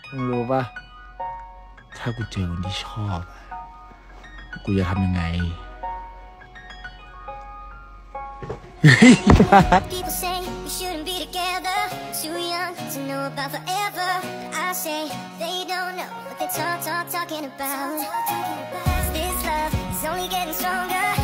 มึงรู้ป่ะถ้ากูเจอคนที่ชอบกูจะทำยังไง People say we shouldn't be together, too young to know about forever. I say they don't know what they're talking about. This love is only getting stronger.